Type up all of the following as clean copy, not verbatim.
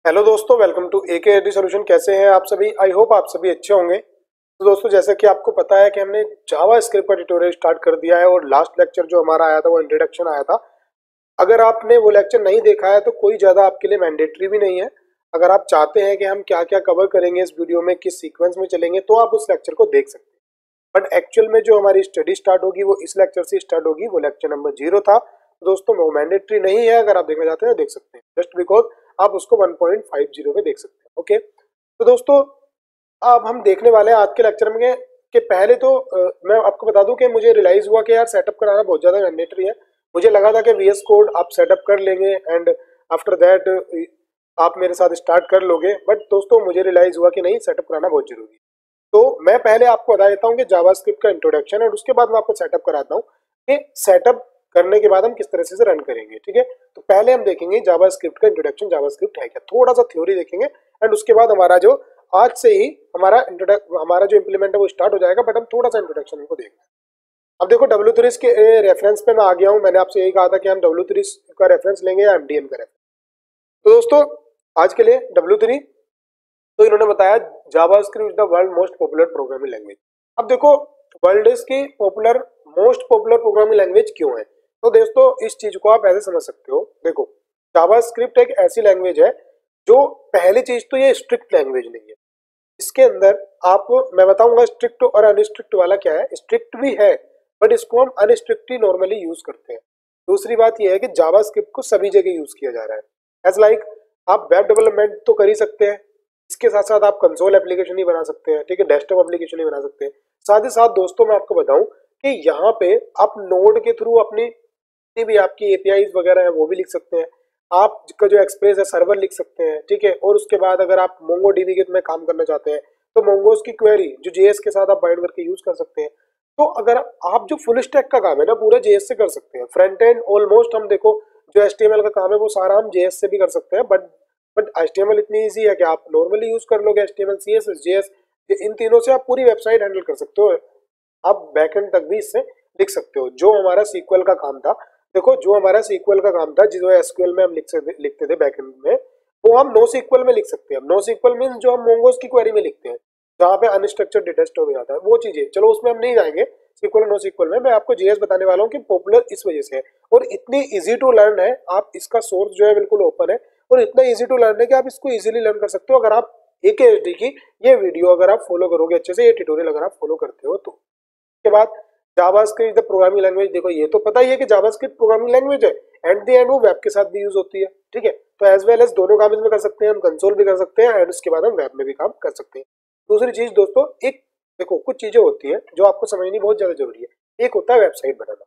Hello दोस्तों, welcome to AK solution. कैसे हैं आप सभी? आई होप आप सभी अच्छे होंगे। तो दोस्तों, जैसे कि आपको पता है कि हमने जावा स्क्रिप्ट का ट्यूटोरियल स्टार्ट कर दिया है और लास्ट लेक्चर जो हमारा आया था वो इंट्रोडक्शन आया था। अगर आपने वो लेक्चर नहीं देखा है तो कोई ज़्यादा आपके लिए मैंडेटरी भी नहीं है। अगर आप चाहते हैं कि हम क्या क्या कवर करेंगे इस वीडियो में, किस सीक्वेंस में चलेंगे, तो आप उस लेक्चर को देख सकते हैं। बट एक्चुअल में जो हमारी स्टडी स्टार्ट होगी वो इस लेक्चर से स्टार्ट होगी। वो लेक्चर नंबर 0 था। दोस्तों, वो मैंडेटरी नहीं है। अगर आप देखना चाहते हैं तो देख सकते हैं, जस्ट बिकॉज आप उसको 1.50 पे देख सकते हैं। ओके, तो दोस्तों अब हम देखने वाले हैं आज के लेक्चर में कि पहले तो मैं आपको बता दूं कि मुझे रियलाइज हुआ कि यार सेटअप कराना बहुत ज़्यादा मैंडेटरी है। मुझे लगा था कि वीएस कोड आप सेटअप कर लेंगे एंड आफ्टर दैट आप मेरे साथ स्टार्ट कर लोगे, बट दोस्तों मुझे रियलाइज हुआ कि नहीं, सेटअप कराना बहुत जरूरी है। तो मैं पहले आपको बता देता हूँ कि जावास्क्रिप्ट का इंट्रोडक्शन, और उसके बाद मैं आपको सेटअप कराता हूँ कि सेटअप करने के बाद हम किस तरह से रन करेंगे। ठीक है, तो पहले हम देखेंगे जावास्क्रिप्ट का इंट्रोडक्शन, जावास्क्रिप्ट है क्या, थोड़ा सा थ्योरी देखेंगे एंड उसके बाद हमारा जो आज से ही हमारा जो इम्प्लीमेंट है वो स्टार्ट हो जाएगा। बट हम थोड़ा सा इंट्रोडक्शन को देखेंगे। अब देखो, W3 के रेफरेंस पे मैं आ गया हूँ। मैंने आपसे यही कहा था कि हम W3 का रेफरेंस लेंगे या MDN का रेफरेंस। तो दोस्तों आज के लिए W3, तो इन्होंने बताया JavaScript is the world most popular programming language. अब देखो, वर्ल्ड की मोस्ट पॉपुलर प्रोग्रामिंग लैंग्वेज क्यों है, तो दोस्तों इस चीज को आप ऐसे समझ सकते हो। देखो, जावास्क्रिप्ट एक ऐसी लैंग्वेज है जो, पहली चीज तो ये स्ट्रिक्ट लैंग्वेज नहीं है। इसके अंदर आप, मैं बताऊंगा स्ट्रिक्ट और अनस्ट्रिक्ट वाला क्या है। स्ट्रिक्ट भी है बट इसको हम अनस्ट्रिक्ट ही नॉर्मली यूज करते हैं। दूसरी बात यह है कि जावास्क्रिप्ट को सभी जगह यूज किया जा रहा है। एज लाइक आप वेब डेवलपमेंट तो कर ही सकते हैं, इसके साथ साथ आप कंसोल एप्लीकेशन ही बना सकते हैं। ठीक है, डेस्कटॉप एप्लीकेशन ही बना सकते हैं। साथ ही साथ दोस्तों मैं आपको बताऊं कि यहाँ पे आप नोड के थ्रू अपनी भी आपकी एपीआईज वगैरह है वो भी लिख सकते हैं। आपका जो एक्सप्रेस है सर्वर लिख सकते हैं। ठीक है, और उसके बाद अगर आप मोंगो डीबी के में काम करना चाहते हैं तो मोंगोज की क्वेरी जो जेएस के साथ आप बाइंड करके यूज कर सकते हैं। तो अगर आप जो फुल स्टैक का काम है ना पूरा जेएस से कर सकते हैं। फ्रंट एंड ऑलमोस्ट हम देखो जो एचटीएमएल का काम है वो सारा हम जेएस से भी कर सकते हैं। बट एचटीएमएल इतनी ईजी है कि आप नॉर्मली यूज कर लोगे। एचटीएमएल, सीएसएस, जेएस, इन तीनों से आप पूरी वेबसाइट हैंडल कर सकते हो। आप बैकएंड तक भी इससे लिख सकते हो। जो हमारा सीक्वल का काम था, देखो जो हमारा सीक्वल का काम था जो एसक्यूएल में हम लिखते थे बैकएंड में, वो हम नो सीक्वल में लिख सकते हैं। नो सीक्वल मींस जो हम मोंगोज की क्वेरी में लिखते हैं जहाँ पे अनस्ट्रक्चर्ड डेटा स्टोर हो जाता है, वो चीजें चलो उसमें हम नहीं जाएंगे सीक्वल और नो सीक्वल में। मैं आपको जेएस बताने वाला हूँ कि पॉपुलर इस वजह से है और इतनी इजी टू लर्न है। आप इसका सोर्स जो है बिल्कुल ओपन है और इतना इजी टू लर्न है कि आप इसको इजीली लर्न कर सकते हो। अगर आप AKHD की ये वीडियो अगर आप फॉलो करोगे अच्छे से, ये ट्यूटोरियल अगर आप फॉलो करते हो तो। के बाद जावास्क्रिप्ट द प्रोग्रामिंग लैंग्वेज, देखो ये तो पता ही है कि जावास्क्रिप्ट प्रोग्रामिंग लैंग्वेज है। एंड द एंड वो वेब के साथ भी यूज होती है। ठीक है, तो एज वेल एज दोनों काम इसमें कर सकते हैं हम, कंसोल भी कर सकते हैं एंड उसके बाद हम वेब में भी काम कर सकते हैं। दूसरी चीज दोस्तों, एक देखो कुछ चीजें होती है जो आपको समझनी बहुत ज्यादा जरूरी है। एक होता है वेबसाइट बनाना,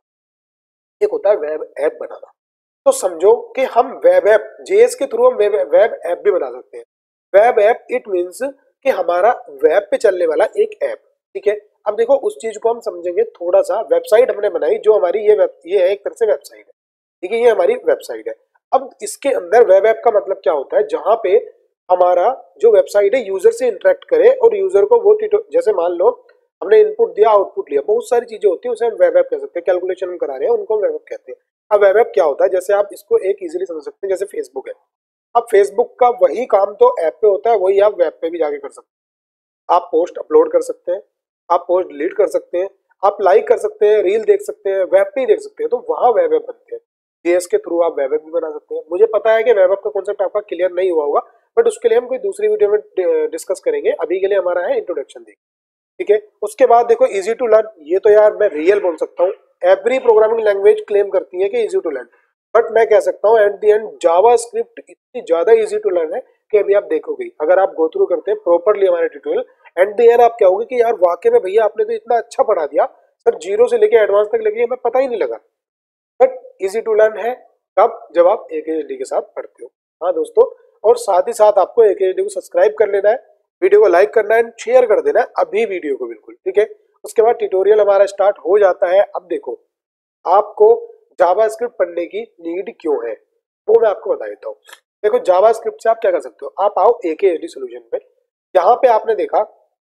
एक होता है वेब ऐप बनाना। तो समझो कि हम वेब ऐप जेएस के थ्रू हम वेब ऐप भी बना सकते हैं। वेब ऐप इट मीन्स कि हमारा वेब पे चलने वाला एक ऐप। ठीक है, अब देखो उस चीज को हम समझेंगे थोड़ा सा। वेबसाइट हमने बनाई जो हमारी ये है एक तरह से वेबसाइट है। ठीक है, ये हमारी वेबसाइट है। अब इसके अंदर वेब ऐप का मतलब क्या होता है, जहां पे हमारा जो वेबसाइट है यूजर से इंटरेक्ट करे और यूजर को वो, जैसे मान लो हमने इनपुट दिया आउटपुट लिया, बहुत सारी चीजें होती है उसे हम वेब ऐप कह सकते हैं। कैलकुलेशन हम करा रहे हैं उनको वेब ऐप कहते हैं। अब वेब ऐप क्या होता है, जैसे आप इसको एक इजीली समझ सकते हैं, जैसे फेसबुक है। अब फेसबुक का वही काम तो ऐप पे होता है, वही आप वेब पे भी जाके कर सकते हैं। आप पोस्ट अपलोड कर सकते हैं, आप पोस्ट डिलीट कर सकते हैं, आप लाइक कर सकते हैं, रील देख सकते हैं, वेब पे ही देख सकते हैं। तो वहां वेब ऐप बनते हैं। जेएस के थ्रू आप वेब ऐप भी बना सकते हैं। मुझे पता है कि वेब ऐप का कॉन्सेप्ट आपका क्लियर नहीं हुआ होगा, बट उसके लिए हम कोई दूसरी वीडियो में डिस्कस करेंगे। अभी के लिए हमारा है इंट्रोडक्शन देखिए। ठीक है, उसके बाद देखो इजी टू लर्न, ये तो यार मैं रियल बोल सकता हूँ। एवरी प्रोग्रामिंग लैंग्वेज क्लेम करती है कि इजी टू लर्न, बट मैं कह सकता हूँ एट द एंड जावास्क्रिप्ट इतनी ज्यादा इजी टू लर्न है कि अभी आप देखोगे, अगर आप गो थ्रू करते हैं प्रॉपरली हमारे ट्यूटोरियल, एट द एंड आप क्या होगे कि यार वाकई में भैया आपने तो इतना अच्छा पढ़ा दिया सर, जीरो से लेके एडवांस तक लेके हमें पता ही नहीं लगा। बट इजी टू लर्न है तब जब आप AKHD के साथ पढ़ते हो। हाँ दोस्तों, और साथ ही साथ आपको AKHD को सब्सक्राइब कर लेना है, वीडियो को लाइक करना है, शेयर कर देना है अभी वीडियो को बिल्कुल। ठीक है, उसके बाद ट्यूटोरियल हमारा स्टार्ट हो जाता है। अब देखो आपको जावास्क्रिप्ट पढ़ने की नीड क्यों है वो मैं आपको बता देता हूँ। देखो जावास्क्रिप्ट से आप क्या कर सकते हो, आप आओ AKHD सॉल्यूशन पे। यहाँ पे आपने देखा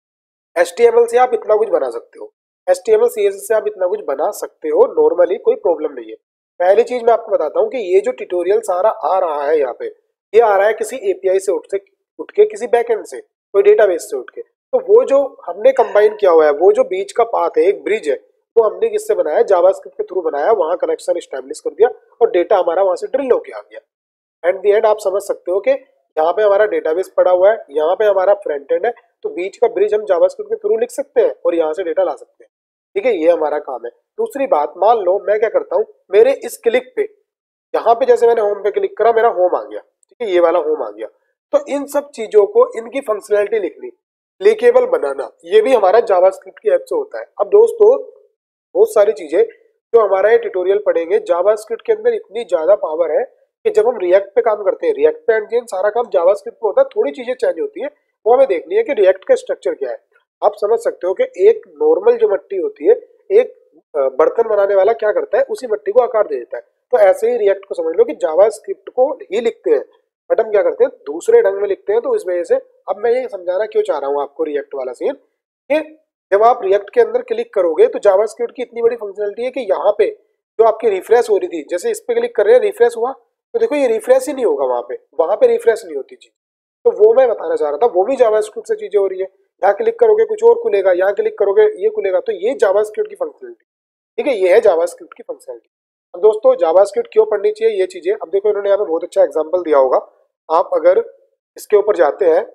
HTML से आप इतना कुछ बना सकते हो, HTML CSS से आप इतना कुछ बना सकते हो नॉर्मली, कोई प्रॉब्लम नहीं है। पहली चीज मैं आपको बताता हूँ कि ये जो ट्यूटोरियल सारा आ रहा है यहाँ पे, ये आ रहा है किसी एपीआई से उठ के किसी बैकएंड से, कोई डेटाबेस से उठ के। तो वो जो हमने कंबाइन किया हुआ है, वो जो बीच का पाथ है, एक ब्रिज है, वो हमने किससे बनाया, जावास्क्रिप्ट के थ्रू बनाया, वहां कनेक्शन एस्टैब्लिश कर दिया और डेटा हमारा वहां से ड्रिल होके आ गया। एट द एंड आप समझ सकते हो कि यहाँ पे हमारा डेटाबेस पड़ा हुआ है, यहाँ पे हमारा फ्रंट एंड है, तो बीच का ब्रिज हम जावास्क्रिप्ट के थ्रू लिख सकते हैं और यहाँ से डेटा ला सकते हैं। ठीक है, ये हमारा काम है। दूसरी बात, मान लो मैं क्या करता हूँ, मेरे इस क्लिक पे, यहाँ पे जैसे मैंने होम पे क्लिक करा, मेरा होम आ गया, ठीक है, ये वाला होम आ गया। तो इन सब चीजों को, इनकी फंक्शनैलिटी लिखनी, क्लिकेबल बनाना, ये भी हमारा जावास्क्रिप्ट की हेल्प से होता है। अब दोस्तों बहुत सारी चीजें जो हमारा ये ट्यूटोरियल पढ़ेंगे, जावास्क्रिप्ट के अंदर इतनी ज्यादा पावर है कि जब हम रिएक्ट पे काम करते हैं, रिएक्ट पे एंड सारा काम जावास्क्रिप्ट पे होता है, थोड़ी चीजें चेंज होती है, वो हमें देखनी है कि रिएक्ट का स्ट्रक्चर क्या है। आप समझ सकते हो कि एक नॉर्मल जो मट्टी होती है, एक बर्तन बनाने वाला क्या करता है, उसी मट्टी को आकार दे देता है। तो ऐसे ही रिएक्ट को समझ लो कि जावास्क्रिप्ट को ही लिखते हैं, बट हम क्या करते हैं, दूसरे ढंग में लिखते हैं। तो इस वजह से अब मैं ये समझाना क्यों चाह रहा हूँ आपको रिएक्ट वाला सीन, कि जब आप रिएक्ट के अंदर क्लिक करोगे तो जावास्क्रिप्ट की इतनी बड़ी फंक्शनलिटी है कि यहाँ पे जो आपकी रिफ्रेश हो रही थी, जैसे इस पे क्लिक कर रहे हैं, रिफ्रेश हुआ, तो देखो ये रिफ्रेश ही नहीं होगा, वहां पे रिफ्रेश नहीं होती चीज। तो वो मैं बताना चाह रहा था, वो भी जावास्क्रिप्ट से चीजें हो रही है। यहाँ क्लिक करोगे कुछ और खुलेगा, यहाँ क्लिक करोगे ये खुलेगा, तो ये जावास्क्रिप्ट की फंक्शनलिटी। ठीक है, ये है जावास्क्रिप्ट की फंक्शनलिटी। अब दोस्तों जावास्क्रिप्ट क्यों पढ़नी चाहिए, ये चीजें, अब देखो इन्होंने यहाँ पे बहुत अच्छा एग्जाम्पल दिया होगा। आप अगर इसके ऊपर जाते हैं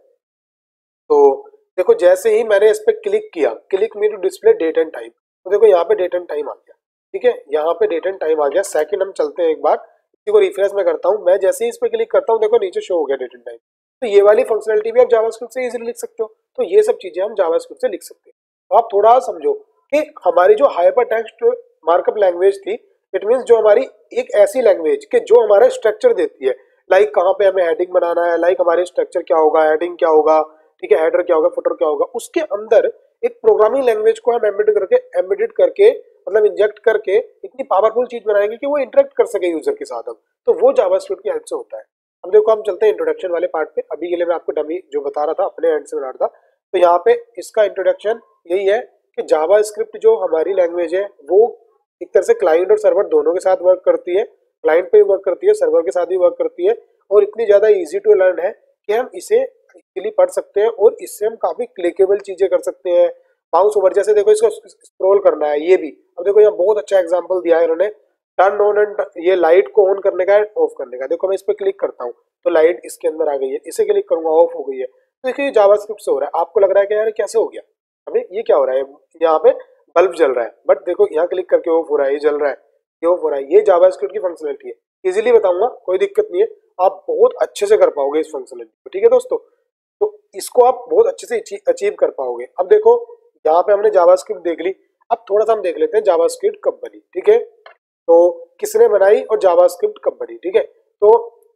तो देखो, जैसे ही मैंने इस पे क्लिक किया, click me to display date and time, तो देखो यहाँ पे डेट एंड टाइम आ गया। ठीक है, यहाँ पे डेट एंड टाइम आ गया। सेकंड हम चलते हैं एक बार, इसी को रिफ्रेश में करता हूँ, मैं जैसे ही इस पे क्लिक करता हूँ, देखो नीचे शो हो गया डेट एंड टाइम। तो ये वाली फंक्शनलिटी भी आप जावास्क्रिप्ट से इजीली लिख सकते हो। तो ये सब चीजें हम जावास्क्रिप्ट से लिख सकते हैं। तो आप थोड़ा समझो कि हमारी जो हाइपर टेक्स्ट मार्कअप लैंग्वेज थी, इट मीन जो हमारी एक ऐसी लैंग्वेज के जो हमारा स्ट्रक्चर देती है, लाइक कहाँ पे हमें हेडिंग बनाना है, लाइक हमारे स्ट्रक्चर क्या होगा, हेडिंग क्या होगा, ठीक है, हेडर क्या होगा, फुटर क्या होगा, उसके अंदर एक प्रोग्रामिंग लैंग्वेज को हम एम्बेडेड करके मतलब इंजेक्ट करके इतनी पावरफुल चीज बनाएंगे कि वो इंटरेक्ट कर सके यूजर के साथ। हम तो वो जावास्क्रिप्ट की हेल्प से होता है। अब देखो हम चलते हैं इंट्रोडक्शन वाले पार्ट पे। अभी के लिए मैं आपको डमी जो बता रहा था अपने एंड से बना रहा था, तो यहाँ पे इसका इंट्रोडक्शन यही है कि जावास्क्रिप्ट जो हमारी लैंग्वेज है, वो एक तरह से क्लाइंट और सर्वर दोनों के साथ वर्क करती है। क्लाइंट पे भी वर्क करती है, सर्वर के साथ भी वर्क करती है, और इतनी ज्यादा इजी टू लर्न है कि हम इसे इजीली पढ़ सकते हैं और इससे हम काफी क्लिकेबल चीजें कर सकते हैं। माउस ओवर, जैसे देखो इसको स्क्रॉल करना है, ये भी, अब देखो यहाँ बहुत अच्छा एग्जांपल दिया है इन्होंने, टर्न ऑन एंड, ये लाइट को ऑन करने का है, ऑफ करने का। देखो मैं इस पे क्लिक करता हूँ तो लाइट इसके अंदर आ गई है, इसे क्लिक करूंगा ऑफ हो गई है। तो देखिए ये जावास्क्रिप्ट से हो रहा है। आपको लग रहा है कि यार कैसे हो गया, अभी ये क्या हो रहा है, यहाँ पे बल्ब जल रहा है, बट देखो यहाँ क्लिक करके ऑफ हो रहा है, ये जल रहा है, ये ऑफ हो रहा है। ये जावास्क्रिप्ट की फंक्शनलिटी है। इजीली बताऊंगा, कोई दिक्कत नहीं है, आप बहुत अच्छे से कर पाओगे इस फंक्शनलिटी को। ठीक है दोस्तों, तो इसको आप बहुत अच्छे से अचीव कर पाओगे। अब देखो यहाँ पे हमने जावास्क्रिप्ट देख ली, अब थोड़ा सा हम देख लेते हैं जावास्क्रिप्ट कब बनी। ठीक है, तो किसने बनाई और जावास्क्रिप्ट कब बनी। ठीक है, तो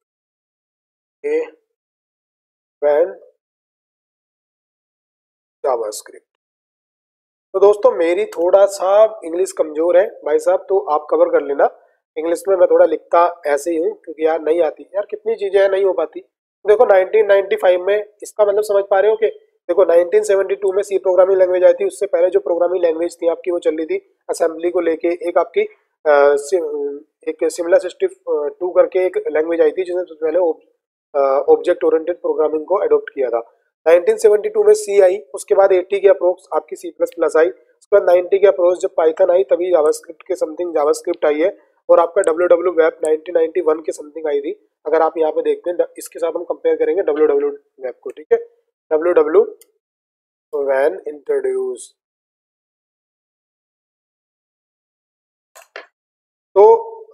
व्हेन जावास्क्रिप्ट, तो दोस्तों मेरी थोड़ा सा इंग्लिश कमजोर है भाई साहब, तो आप कवर कर लेना। इंग्लिश में मैं थोड़ा लिखता ऐसे ही हूँ क्योंकि यार नहीं आती, यार कितनी चीजें हैं नहीं हो पाती। देखो 1995 में, इसका मतलब समझ पा रहे हो कि देखो 1972 में सी प्रोग्रामिंग लैंग्वेज आई थी। उससे पहले जो प्रोग्रामिंग लैंग्वेज थी आपकी वो चल रही थी असेंबली को लेके। एक आपकी एक सिमिलर2 करके एक लैंग्वेज आई थी जिसने सबसे पहले ऑब्जेक्ट ओरिएंटेड प्रोग्रामिंग को अडॉप्ट किया था। 1972 में सी आई, उसके बाद 80 के अप्रोक्स आपकी C++ आई, उसके बाद 90 के अप्रोच जब पाइथन आई तभी जावास्क्रिप्ट के समथिंग जावास्क्रिप्ट आई है, और आपका WW वेब 1991 के समथिंग आई थी। अगर आप यहाँ पे देखते हैं, इसके साथ हम कंपेयर करेंगे WW वेब को। ठीक है, WW व्हेन इंट्रोड्यूस, तो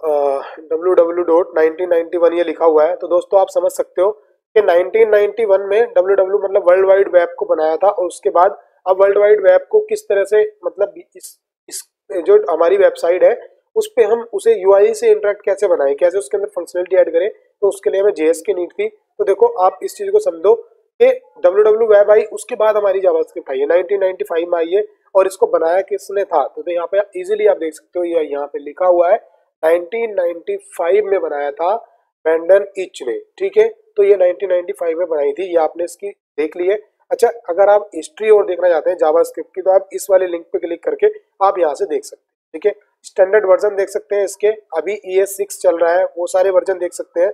www.1991 ये लिखा हुआ है। तो दोस्तों आप समझ सकते हो कि 1991 में WW मतलब वर्ल्ड वाइड वेब को बनाया था, और उसके बाद अब वर्ल्ड वाइड वेब को किस तरह से मतलब इस जो हमारी वेबसाइट है उस पे हम उसे UI से इंटरेक्ट कैसे बनाएं, कैसे उसके अंदर फंक्शनलिटी ऐड करें, तो उसके लिए हमें JS की नीड थी। तो देखो आप इस चीज को समझो कि WW वेब आई, उसके बाद हमारी जावास्क्रिप्ट आई है, 1995 में आई है, और इसको बनाया किसने था, तो यहाँ पे इजीली आप देख सकते हो, ये यहाँ पे लिखा हुआ है 1995 में बनाया था ब्रेंडन इच ने। ठीक है, तो ये 1995 में बनाई थी, ये आपने इसकी देख ली है। अच्छा, अगर आप हिस्ट्री और देखना चाहते हैं जावास्क्रिप्ट की, तो आप इस वाले लिंक पे क्लिक करके आप यहाँ से देख सकते हैं। ठीक है, स्टैंडर्ड वर्जन देख सकते हैं इसके, अभी ES6 चल रहा है, वो सारे वर्जन देख सकते हैं।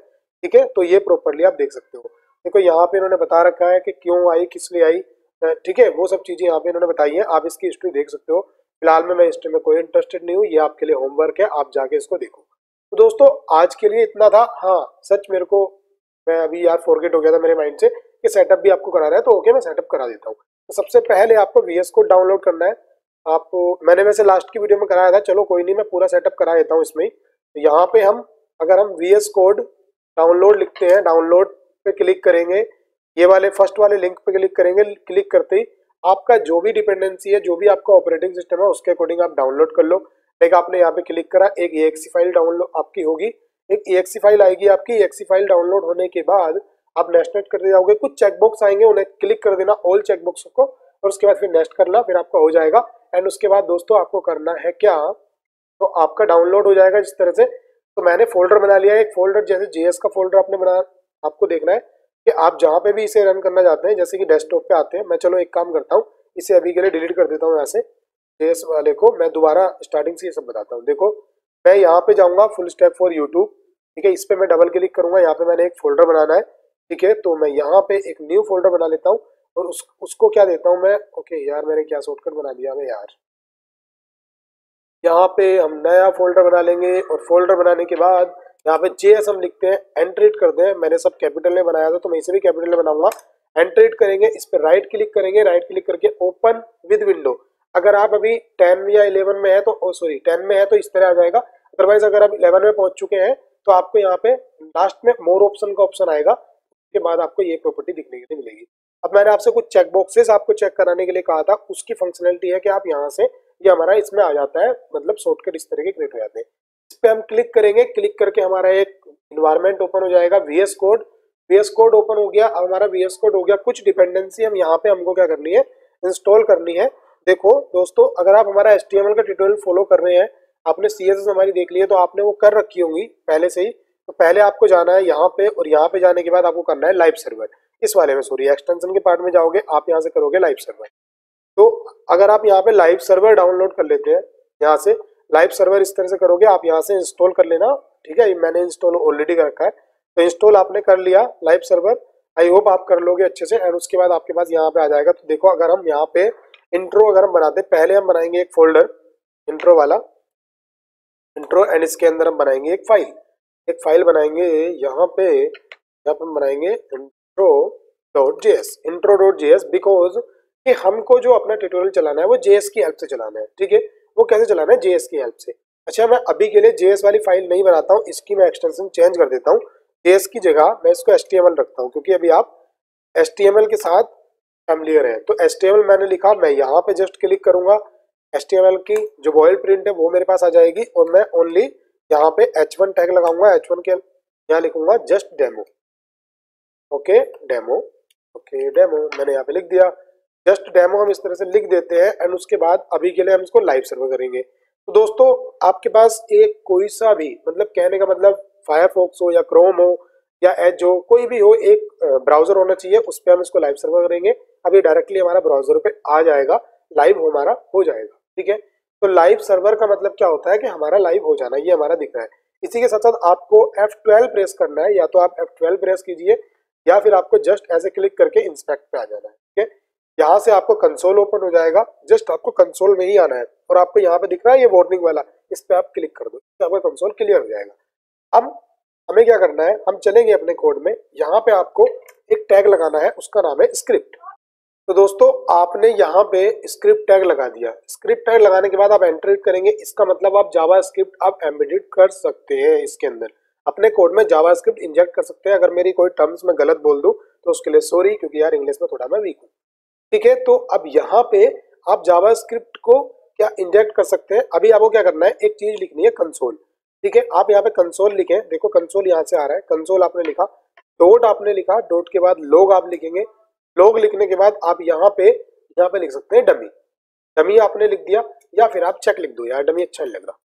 ठीक है, तो ये प्रॉपरली आप देख सकते हो। देखो यहाँ पे इन्होंने बता रखा है कि क्यों आई, किस लिए आई, ठीक है, वो सब चीजें यहाँ पे इन्होंने बताई है, आप इसकी हिस्ट्री देख सकते हो। फिलहाल में मैं हिस्ट्री में कोई इंटरेस्टेड नहीं हूँ, ये आपके लिए होमवर्क है, आप जाके इसको देखो। तो दोस्तों आज के लिए इतना था। हाँ सच मेरे को, मैं अभी यार फॉरगेट हो गया था मेरे माइंड से कि सेटअप भी आपको कराना है, तो ओके मैं सेटअप करा देता हूँ। तो सबसे पहले आपको VS कोड डाउनलोड करना है। आप, मैंने वैसे लास्ट की वीडियो में कराया था, चलो कोई नहीं मैं पूरा सेटअप करा देता हूँ इसमें ही। तो यहाँ पे हम, अगर हम VS कोड डाउनलोड लिखते हैं, डाउनलोड पे क्लिक करेंगे, ये वाले फर्स्ट वाले लिंक पे क्लिक करेंगे, क्लिक करते ही आपका जो भी डिपेंडेंसी है, जो भी आपका ऑपरेटिंग सिस्टम है उसके अकॉर्डिंग आप डाउनलोड कर लो। लाइक आपने यहाँ पे क्लिक करा, एक EXE फाइल डाउनलोड आपकी होगी, एक EXE फाइल आएगी आपकी। EXE फाइल डाउनलोड होने के बाद आप नेक्स्ट करते जाओगे, कुछ चेकबॉक्स आएंगे, उन्हें क्लिक कर देना ऑल चेकबॉक्स को, और उसके बाद फिर नेक्स्ट करना, फिर आपका हो जाएगा। एंड उसके बाद दोस्तों आपको करना है क्या, तो आपका डाउनलोड हो जाएगा इस तरह से। तो मैंने फोल्डर बना लिया है, एक फोल्डर जैसे JS का फोल्डर आपने बना, आपको देखना है कि आप जहाँ पे भी इसे रन करना चाहते हैं, जैसे कि डेस्कटॉप पे आते हैं, मैं चलो एक काम करता हूँ, इसे अभी के लिए डिलीट कर देता हूँ यहाँ से, JS वाले को मैं दोबारा स्टार्टिंग से ये सब बताता हूँ। देखो मैं यहाँ पे जाऊँगा, फुल स्टैक फॉर यूट्यूब, ठीक है, इस पर मैं डबल क्लिक करूंगा, यहाँ पे मैंने एक फोल्डर बनाना है, ठीक है, तो मैं यहाँ पे एक न्यू फोल्डर बना लेता हूँ, और उसको क्या देता हूँ मैं, ओके यार मैंने क्या शॉर्टकट बना दिया मैं यार, यहाँ पे हम नया फोल्डर बना लेंगे, और फोल्डर बनाने के बाद यहाँ पे JS हम लिखते हैं, एंट्रेट करते हैं, मैंने सब कैपिटल में बनाया था तो मैं इसे भी कैपिटल में बनाऊंगा। एंट्रेट करेंगे, इस पर राइट क्लिक करेंगे, राइट क्लिक करके ओपन विद विंडो। अगर आप अभी 10 या 11 में है तो सॉरी 10 में है तो इस तरह आ जाएगा, अदरवाइज अगर आप 11 में पहुंच चुके हैं तो आपको यहाँ पे लास्ट में मोर ऑप्शन का ऑप्शन आएगा, उसके बाद आपको ये प्रॉपर्टी दिखने के लिए मिलेगी। अब मैंने आपसे कुछ चेक बॉक्सेस आपको चेक कराने के लिए कहा था, उसकी फंक्शनलिटी है कि आप यहाँ से, ये हमारा इसमें आ जाता है, मतलब शॉर्टकट इस तरह के क्रिएट हो जाते हैं। इस पे हम क्लिक करेंगे, क्लिक करके हमारा एक इन्वायरमेंट ओपन हो जाएगा, VS कोड ओपन हो गया। अब हमारा VS कोड हो गया, कुछ डिपेंडेंसी हम यहाँ पे हमको क्या करनी है, इंस्टॉल करनी है। देखो दोस्तों अगर आप हमारा HTML का ट्यूटोरियल फॉलो कर रहे हैं, आपने CSS हमारी देख ली है, तो आपने वो कर रखी होंगी पहले से ही। तो पहले आपको जाना है यहाँ पे, और यहाँ पे जाने के बाद आपको करना है लाइव सर्वर, इस वाले में सॉरी एक्सटेंशन के पार्ट में जाओगे, आप यहाँ से करोगे लाइव सर्वर। तो अगर आप यहाँ पे लाइव सर्वर डाउनलोड कर लेते हैं, यहाँ से लाइव सर्वर इस तरह से करोगे, आप यहाँ से इंस्टॉल कर लेना, ठीक है, मैंने इंस्टॉल ऑलरेडी कर रखा है, तो इंस्टॉल आपने कर लिया लाइव सर्वर, आई होप आप कर लोगे अच्छे से। एंड उसके बाद आपके पास यहाँ पे आ जाएगा। तो देखो अगर हम यहाँ पे इंट्रो अगर हम बनाते, पहले हम बनाएंगे एक फोल्डर इंट्रो वाला, इंट्रो, एंड इसके अंदर हम बनाएंगे एक फाइल बनाएंगे, यहाँ पे हम बनाएंगे intro.js, बिकॉज कि हमको जो अपना ट्यूटोरियल चलाना है वो JS की हेल्प से चलाना है, ठीक है, वो कैसे चलाना है, JS की हेल्प से। अच्छा मैं अभी के लिए JS वाली फाइल नहीं बनाता हूँ, इसकी मैं एक्सटेंशन चेंज कर देता हूँ, JS की जगह मैं इसको HTML रखता हूँ, क्योंकि अभी आप HTML के साथ फैमिलियर है। तो HTML मैंने लिखा, मैं यहाँ पे जस्ट क्लिक करूंगा, HTML की जो बॉइल प्रिंट है वो मेरे पास आ जाएगी, और मैं ओनली यहाँ पे H1 टैग लगाऊंगा, H1 के यहाँ लिखूंगा just demo, okay demo, okay demo मैंने यहाँ पे लिख दिया, जस्ट डेमो हम इस तरह से लिख देते हैं। एंड उसके बाद अभी के लिए हम इसको लाइव सर्वर करेंगे। तो दोस्तों आपके पास एक कोई सा भी, मतलब कहने का मतलब फायरफॉक्स हो या क्रोम हो या एज हो, कोई भी हो, एक ब्राउजर होना चाहिए, उस पर हम इसको लाइव सर्वर करेंगे। अब ये डायरेक्टली हमारा ब्राउजर पे आ जाएगा, लाइव हमारा हो जाएगा, ठीक है। तो लाइव सर्वर का मतलब क्या होता है कि हमारा लाइव हो जाना, ये हमारा दिख रहा है। इसी के साथ साथ आपको F12 प्रेस करना है, या तो आप F12 प्रेस कीजिए, या फिर आपको जस्ट ऐसे क्लिक करके इंस्पेक्ट पे आ जाना है, ठीक है। यहाँ से आपको कंसोल ओपन हो जाएगा, जस्ट आपको कंसोल में ही आना है, और आपको यहाँ पे दिख रहा है ये वार्निंग वाला, इस पे आप क्लिक कर दो, इससे आपका कंसोल क्लियर हो जाएगा। अब हमें क्या करना है, हम चलेंगे अपने कोड में, यहाँ पे आपको एक टैग लगाना है, उसका नाम है स्क्रिप्ट। तो दोस्तों आपने यहाँ पे स्क्रिप्ट टैग लगा दिया, स्क्रिप्ट टैग लगाने के बाद आप एंटर करेंगे, इसका मतलब आप जावा स्क्रिप्ट आप एम्बेडेड कर सकते हैं, इसके अंदर अपने कोड में जावा स्क्रिप्ट इंजेक्ट कर सकते हैं। अगर मेरी कोई टर्म्स में गलत बोल दूं तो उसके लिए सॉरी, क्योंकि यार इंग्लिश में थोड़ा मैं वीक हूँ, ठीक है। तो अब यहाँ पे आप जावा स्क्रिप्ट को क्या इंजेक्ट कर सकते हैं। अभी आपको क्या करना है, एक चीज लिखनी है कंसोल, ठीक है। आप यहाँ पे कंसोल लिखें, देखो कंसोल यहाँ से आ रहा है, कंसोल आपने लिखा, डॉट आपने लिखा, डॉट के बाद लॉग आप लिखेंगे, लॉग लिखने के बाद आप यहाँ पे लिख सकते हैं डमी, डमी आपने लिख दिया, या फिर आप चेक लिख दो, यार डमी अच्छा नहीं लग रहा,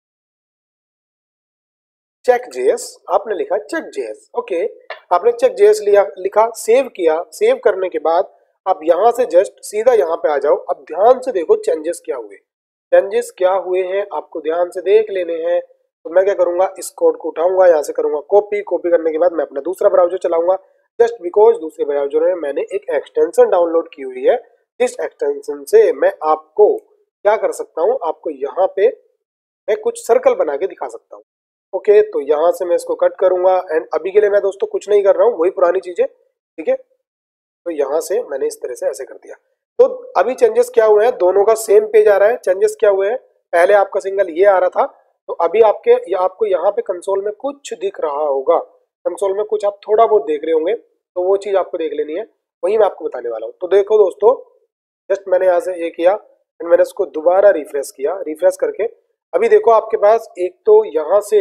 चेक जेएस आपने लिखा, चेक जेएस, ओके आपने चेक जेएस लिखा, सेव किया। सेव करने के बाद आप यहाँ से जस्ट सीधा यहाँ पे आ जाओ। अब ध्यान से देखो चेंजेस क्या हुए, चेंजेस क्या हुए हैं आपको ध्यान से देख लेने हैं। तो मैं क्या करूंगा, इस कोड को उठाऊंगा, यहाँ से करूंगा कॉपी, कॉपी करने के बाद मैं अपना दूसरा ब्राउजर चलाऊंगा, जस्ट बिकॉज दूसरे ब्राउजर में मैंने एक एक्सटेंशन डाउनलोड की हुई है। इस एक्सटेंशन से मैं आपको क्या कर सकता हूँ, आपको यहाँ पे मैं कुछ सर्कल बना के दिखा सकता हूँ। ओके, तो यहाँ से मैं इसको कट करूंगा एंड अभी के लिए मैं दोस्तों कुछ नहीं कर रहा हूँ, वही पुरानी चीजें, ठीक है। तो यहाँ से मैंने इस तरह से ऐसे कर दिया। तो अभी चेंजेस क्या हुए हैं, दोनों का सेम पेज आ रहा है। चेंजेस क्या हुए हैं, पहले आपका सिंगल ये आ रहा था, तो अभी आपको यहाँ पे कंसोल में कुछ दिख रहा होगा, कंसोल में कुछ आप थोड़ा बहुत देख रहे होंगे, तो वो चीज आपको देख लेनी है, वही मैं आपको बताने वाला हूँ। तो देखो दोस्तों, जस्ट मैंने यहाँ से ये किया एंड मैंने इसको दोबारा रिफ्रेश किया, रिफ्रेश करके अभी देखो आपके पास एक तो यहाँ से,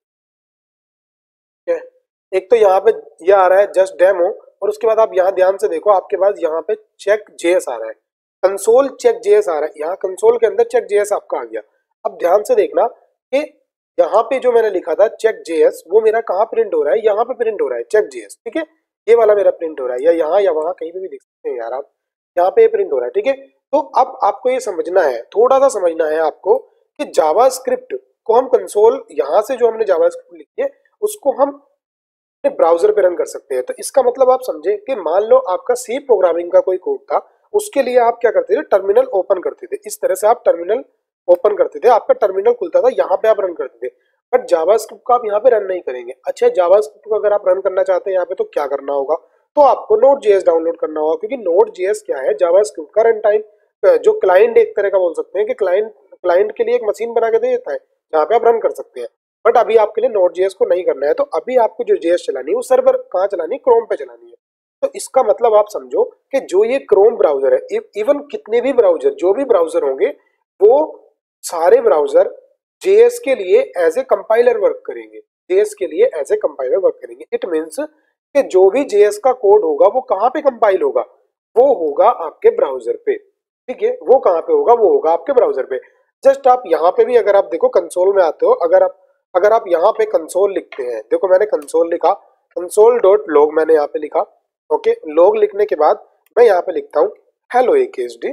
एक तो यहाँ पे ये आ रहा है जस्ट डेमो, और उसके बाद आप यहाँ ध्यान से देखो, आपके पास यहाँ पे चेक जेएस आ रहा है, कंसोल चेक जेएस आ रहा है, यहाँ कंसोल के अंदर चेक जेएस आपका आ गया। अब ध्यान से देखना कि यहाँ पे जो मैंने लिखा था चेक जेएस, वो मेरा कहाँ प्रिंट हो रहा है, यहाँ पे प्रिंट हो रहा है चेक जेएस, ठीक है। ये वाला मेरा प्रिंट हो रहा है, या यहाँ या वहाँ कहीं पे भी देख सकते हैं यार आप, यहाँ पे प्रिंट हो रहा है, ठीक है। तो अब आपको ये समझना है, थोड़ा सा समझना है आपको कि जावास्क्रिप्ट को हम कंसोल, यहाँ से जो हमने जावास्क्रिप्ट लिखी है उसको हम ब्राउजर पे रन कर सकते हैं। तो इसका मतलब आप समझे कि मान लो आपका सी प्रोग्रामिंग का कोई कोड था, उसके लिए आप क्या करते थे, टर्मिनल ओपन करते थे, इस तरह से आप टर्मिनल ओपन करते थे, आपका टर्मिनल खुलता था, यहाँ पे आप रन करते थे। बट जावास्क्रिप्ट को आप यहाँ पे रन नहीं करेंगे। अच्छा, जावास्क्रिप्ट को अगर आप रन करना चाहते हैं यहाँ पे, तो क्या करना होगा, तो आपको नोड जेएस डाउनलोड करना होगा, क्योंकि नोड जेएस क्या है, जावास्क्रिप्ट का रन टाइम, जो क्लाइंट एक तरह का बोल सकते हैं कि क्लाइंट के लिए एक मशीन बना के दे देता है जहाँ पे आप रन कर सकते हैं। बट अभी आपके लिए नोड जेएस को नहीं करना है, तो अभी आपको जो जेएस चलानी है वो सर्वर कहाँ चलानी है, क्रोम पे चलानी है। तो इसका मतलब आप समझो कि जो ये क्रोम ब्राउजर है, इवन कितने भी ब्राउजर, जो भी ब्राउजर होंगे, वो सारे ब्राउजर जेएस के लिए एज ए कंपाइलर वर्क करेंगे, जेएस के लिए एज ए कंपाइलर वर्क करेंगे। इट मीन्स कि जो भी जेएस का कोड होगा वो कहाँ पे कंपाइल होगा, वो होगा आपके ब्राउजर पे, ठीक है। वो कहाँ पे होगा, वो होगा आपके ब्राउजर पे। जस्ट आप यहाँ पे भी अगर आप देखो कंसोल में आते हो, अगर आप यहाँ पे कंसोल लिखते हैं, देखो मैंने कंसोल लिखा, कंसोल डॉट लॉग मैंने यहाँ पे लिखा, ओके। लॉग लिखने के बाद मैं यहाँ पे लिखता हूँ हेलो AKSD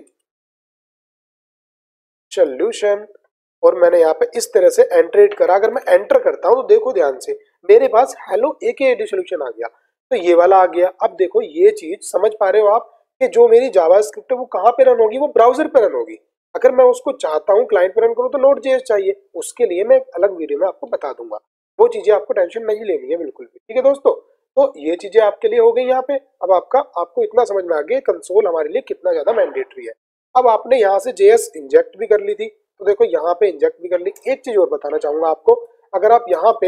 सोल्यूशन, और मैंने यहाँ पे इस तरह से एंटर करा। अगर मैं एंटर करता हूँ तो देखो ध्यान से, मेरे पास हेलो AKSD सोल्यूशन आ गया, तो ये वाला आ गया। अब देखो ये चीज समझ पा रहे हो आप कि जो मेरी जावास्क्रिप्ट है वो कहाँ पे रन होगी, वो ब्राउजर पे रन होगी। अगर मैं उसको चाहता हूँ क्लाइंट पे रन करूँ तो नोड जेएस चाहिए, उसके लिए मैं एक अलग वीडियो में आपको बता दूंगा, वो चीजें आपको टेंशन नहीं लेनी है बिल्कुल भी, ठीक है दोस्तों। तो ये चीजें आपके लिए हो गई यहाँ पे। अब आपको इतना समझ में आ गया कंसोल हमारे लिए कितना ज्यादा मैंडेटरी है। अब आपने यहाँ से जेएस इंजेक्ट भी कर ली थी, तो देखो यहाँ पे इंजेक्ट भी कर ली। एक चीज और बताना चाहूंगा आपको, अगर आप यहाँ पे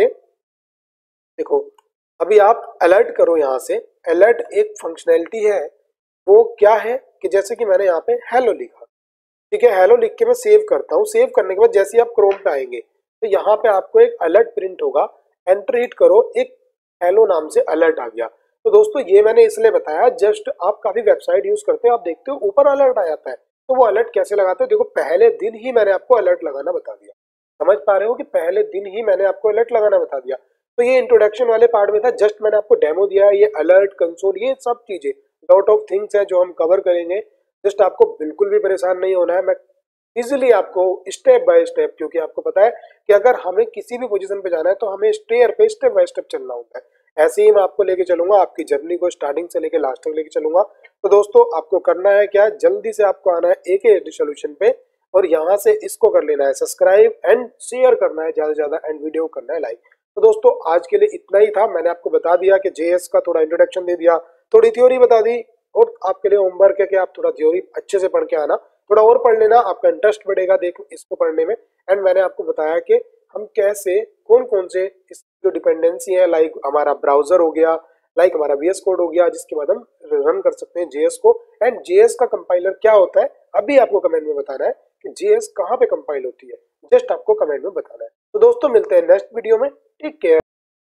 देखो, अभी आप अलर्ट करो, यहाँ से अलर्ट एक फंक्शनैलिटी है, वो क्या है कि जैसे कि मैंने यहाँ पे हेलो लिखा, ठीक है, हेलो लिख के मैं सेव करता हूँ। सेव करने के बाद जैसे ही आप क्रोम पे आएंगे तो यहाँ पे आपको एक अलर्ट प्रिंट होगा, एंटर हिट करो, एक हेलो नाम से अलर्ट आ गया। तो दोस्तों ये मैंने इसलिए बताया, जस्ट आप काफी वेबसाइट यूज करते हो, आप देखते हो ऊपर अलर्ट आ जाता है, तो वो अलर्ट कैसे लगाते हो, देखो पहले दिन ही मैंने आपको अलर्ट लगाना बता दिया। समझ पा रहे हो कि पहले दिन ही मैंने आपको अलर्ट लगाना बता दिया। तो ये इंट्रोडक्शन वाले पार्ट में था, जस्ट मैंने आपको डेमो दिया है। ये अलर्ट, कंसोल, ये सब चीजें लॉट ऑफ थिंग्स है जो हम कवर करेंगे। जस्ट आपको बिल्कुल भी परेशान नहीं होना है, मैं इजिली आपको स्टेप बाय स्टेप, क्योंकि आपको पता है कि अगर हमें किसी भी पोजीशन पे जाना है तो हमें स्टेयर पे स्टेप बाय स्टेप चलना होता है। ऐसे ही मैं आपको लेके चलूंगा, आपकी जर्नी को स्टार्टिंग से लेके लास्ट तक लेके चलूंगा। तो दोस्तों आपको करना है क्या, जल्दी से आपको आना है AKSD सोल्यूशन पे, और यहाँ से इसको कर लेना है सब्सक्राइब एंड शेयर करना है ज्यादा से ज्यादा, एंड वीडियो करना है लाइक। तो दोस्तों आज के लिए इतना ही था, मैंने आपको बता दिया कि जेएस का थोड़ा इंट्रोडक्शन दे दिया, थोड़ी थ्योरी बता दी, और आपके लिए होमवर्क है कि आप थोड़ा थ्योरी अच्छे से पढ़ के आना, थोड़ा और पढ़ लेना, आपका इंटरेस्ट बढ़ेगा देख इसको पढ़ने में। एंड मैंने आपको बताया कि हम कैसे कौन कौन से इस जो डिपेंडेंसी है, लाइक हमारा ब्राउजर हो गया, लाइक हमारा VS कोड हो गया, जिसके बाद हम रन कर सकते हैं जेएस को। एंड जेएस का कंपाइलर क्या होता है अभी आपको कमेंट में बताना है कि जेएस कहाँ पे कंपाइल होती है, जस्ट आपको कमेंट में बताना है। तो दोस्तों मिलते हैं नेक्स्ट वीडियो में, टेक केयर।